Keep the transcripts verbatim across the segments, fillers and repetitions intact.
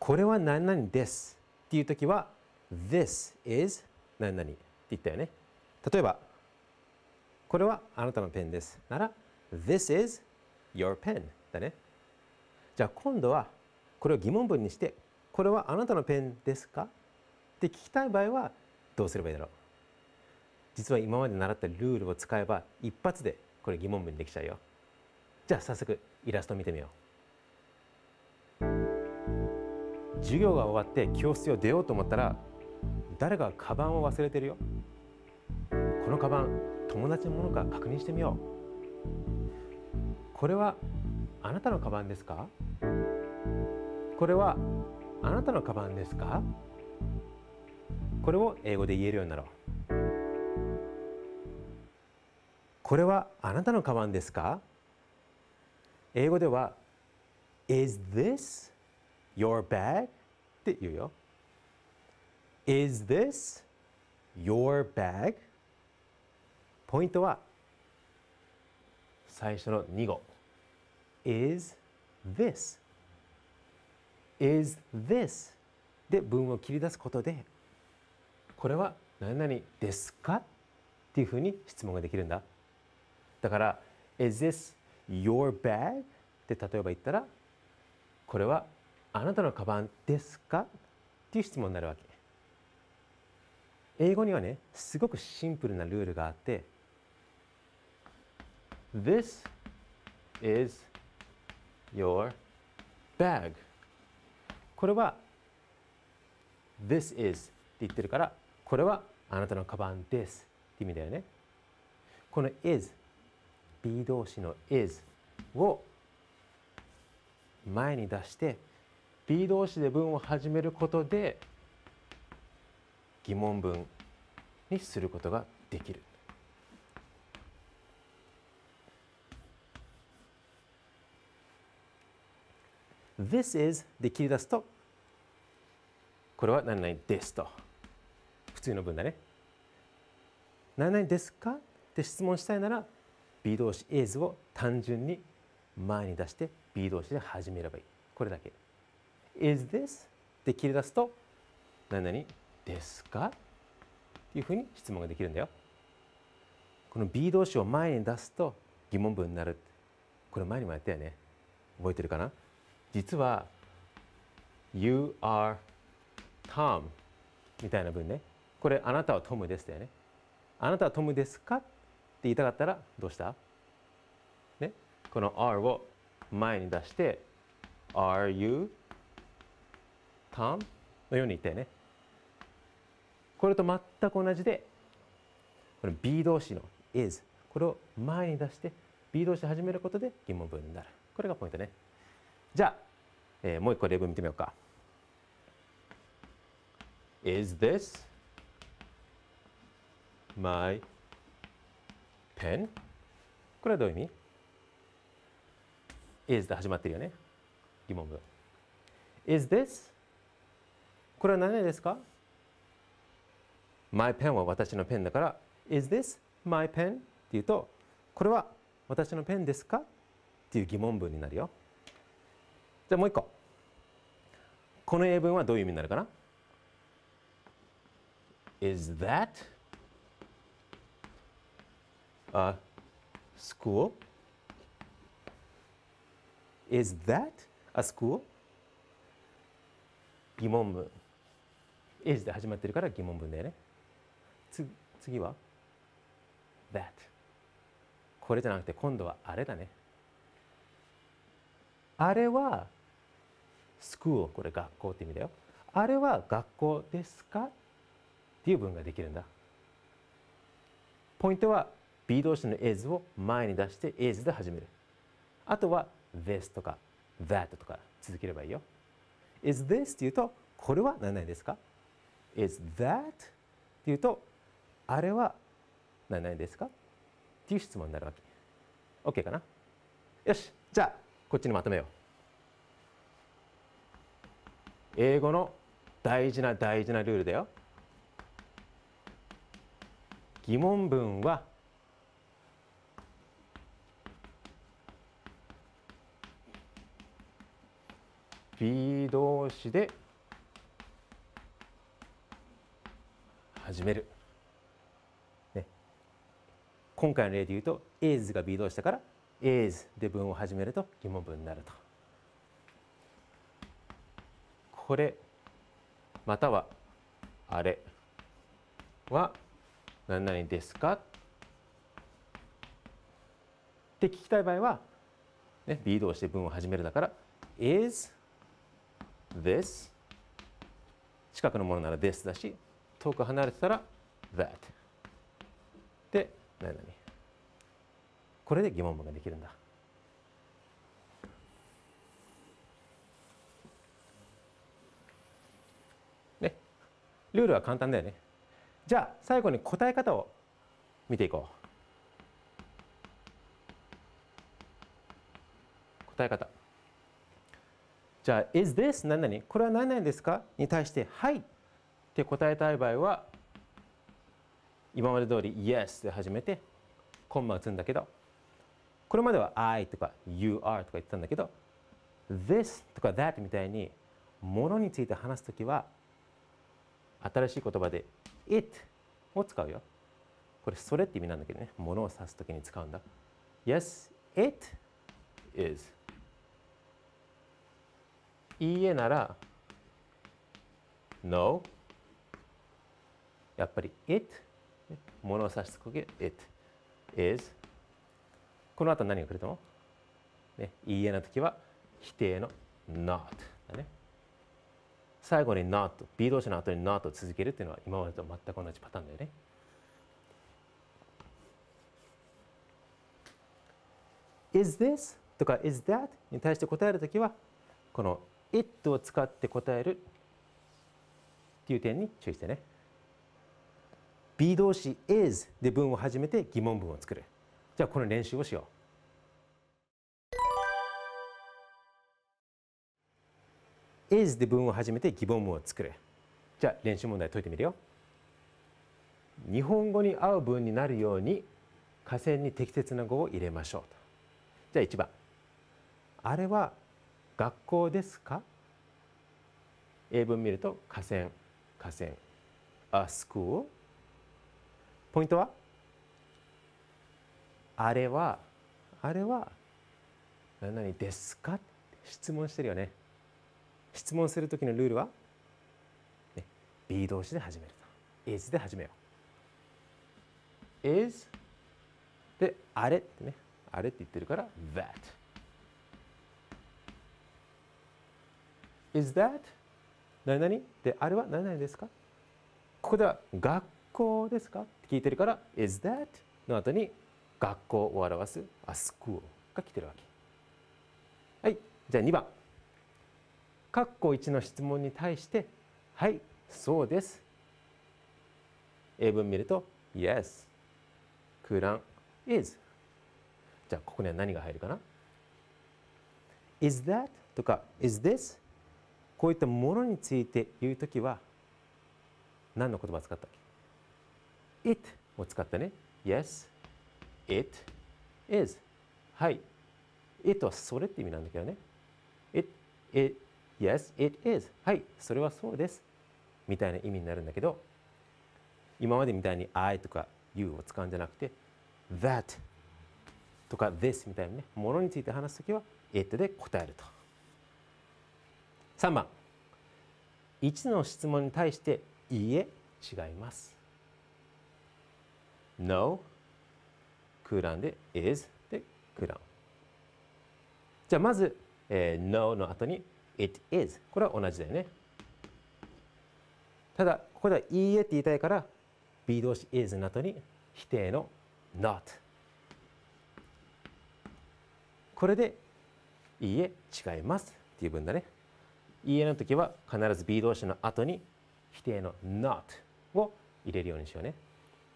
これは何々ですっていうときは This is 何々って言ったよね。例えばこれはあなたのペンですなら This is your pen だね。じゃあ今度はこれを疑問文にしてこれはあなたのペンですかって聞きたい場合はどうすればいいだろう。実は今まで習ったルールを使えば一発でこれ疑問文にできちゃうよ。じゃあ早速イラストを見てみよう。授業が終わって教室を出ようと思ったら誰かがカバンを忘れてるよ。このカバン友達のものか確認してみよう。これはあなたのカバンですか？これはあなたのカバンですか？これを英語で言えるようになろう。これはあなたのカバンですか？英語では Is this your bag? って言うよ。Is this your bag? ポイントは最初のに語 Is this Is this で文を切り出すことでこれは何々ですかっていうふうに質問ができるんだ。だから Is this your bag? って例えば言ったらこれはあなたのカバンですかっていう質問になるわけ。英語にはねすごくシンプルなルールがあって This is your bag これは This is って言ってるからこれはあなたのカバンですって意味だよね。この is B 動詞の is を前に出して B 動詞で文を始めることで疑問文にすることができる。This is で切り出すとこれは何々ですと普通の文だね。何々ですかって質問したいなら B 動詞 is を単純に前に出して B 動詞で始めればいい。これだけ。Is this で切り出すと何々ですかっていうふうに質問ができるんだよ。この B 動詞を前に出すと疑問文になる。これ前にもやったよね。覚えてるかな？実は You are Tom みたいな文ね。これあなたはトムですだよね。あなたはトムですかって言いたかったらどうした？ね、この are を前に出して Are you Tom? のように言ったよね。これと全く同じでこの B 動詞の is これを前に出して B 動詞始めることで疑問文になる。これがポイントね。じゃあ、えー、もう一個例文見てみようか。Is this my pen? これはどういう意味？ is で始まってるよね。疑問文。Is this? これは何ですか？ My pen は私のペンだから Is this my pen? って言うとこれは私のペンですか？っていう疑問文になるよ。じゃあもう一個。この英文はどういう意味になるかな？ Is that a school? Is that a school? 疑問文。is で始まってるから疑問文だよね。つ次は that。これじゃなくて今度はあれだね。あれは school これ学校って意味だよ。あれは学校ですかっていう文ができるんだ。ポイントは B 動詞の is を前に出して is で始める。あとは this とか that とか続ければいいよ。is this っていうとこれは何々ですか？ is that っていうとあれは何々ですかっていう質問になるわけ。OK かな？よし、じゃあこっちにまとめよう。英語の大事な大事なルールだよ。疑問文は be 動詞で始める、ね、今回の例で言うと is が be 動詞だから is で文を始めると疑問文になると。これまたはあれは何々ですかって聞きたい場合は、ね、be 動詞で文を始めるだから is this 近くのものなら this だし遠く離れてたら that で何々これで疑問文ができるんだ。ね、ルールは簡単だよね。じゃあ最後に答え方を見ていこう。答え方。じゃあ is this 何々これは何々ですかに対してはいって答えたい場合は今まで通り yes で始めてコンマ打つんだけど、これまでは I とか you are とか言ってたんだけど this とか that みたいにものについて話すときは新しい言葉で it を使うよ。これそれって意味なんだけどね、ものを指すときに使うんだ。Yes, it is。いいえなら No。やっぱり it ものを指すとき it is。この後何が来ると思う？ね、いいえのときは否定の not だね。最後に not、be 動詞の後に not を続けるっていうのは今までと全く同じパターンだよね。is this とか is that に対して答えるときはこの it を使って答えるっていう点に注意してね。be 動詞 is で文を始めて疑問文を作る。じゃあこの練習をしよう。is で文を始めて疑問文を作る。じゃあ練習問題解いてみるよ。日本語に合う文になるように下線に適切な語を入れましょうと。じゃあいちばん。あれは学校ですか？英文見ると下線、下線。A school。ポイントはあれは、あれは何々ですか？質問してるよね。質問するときのルールは、ね、be 動詞で始めると。is で始めよう。is で、あれってね。あれって言ってるから that。is that 何々で、あれは何々ですか？ここでは学校ですかって聞いてるから is that の後に学校を表す a school が来てるわけ。はい、じゃあにばん。括弧いちの質問に対してはい、そうです。英文見ると yes 空欄 is。じゃあここには何が入るかな？ is that とか is this こういったものについて言うときは何の言葉を使ったっけ？ it を使ったね。 yes it is。 はい、 it はそれって意味なんだけどね。 it, it, yes it is。 はい、それはそうですみたいな意味になるんだけど、今までみたいに I とか you を使うんじゃなくて thatとか this みたいなね、ものについて話すときは it で答えると。さんばん。いちの質問に対していいえ、違います。No 空欄で is で空欄。じゃあまず、えー、No の後に it is。これは同じだよね。ただここではいいえって言いたいから be 動詞 is の後に否定の not。これでいいえ、違いますっていう文だね。いいえの時は必ず be 動詞の後に否定の not を入れるようにしようね。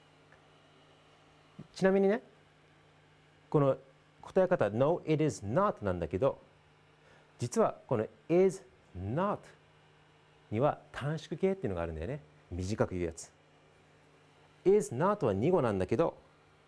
ちなみにね、この答え方 No, it is not なんだけど、実はこの is not には短縮形っていうのがあるんだよね。短く言うやつ。is not はに語なんだけど、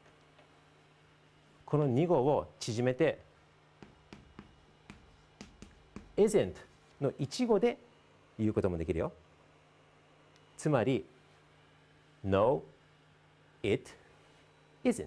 このに語を縮めて isn't の一語で言うこともできるよ。つまり No, it isn't。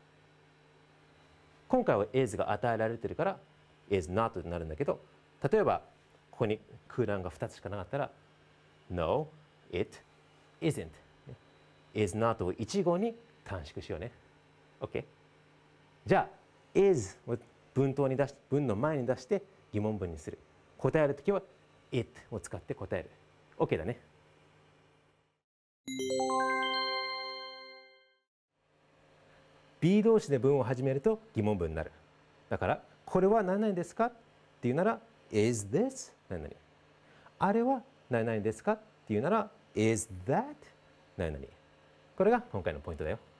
今回は is が与えられてるから is not になるんだけど、例えばここに空欄がふたつしかなかったら No, it isn't。is not を一語に短縮しようね。OK？ じゃあ is を文頭に出し文の前に出して疑問文にする。答えるときは it を使って答える。OK だね。be 動詞で文を始めると疑問文になる。だからこれは何々ですかっていうなら is this 何々。あれは何々ですかっていうなら is that 何々。これが今回のポイントだよ。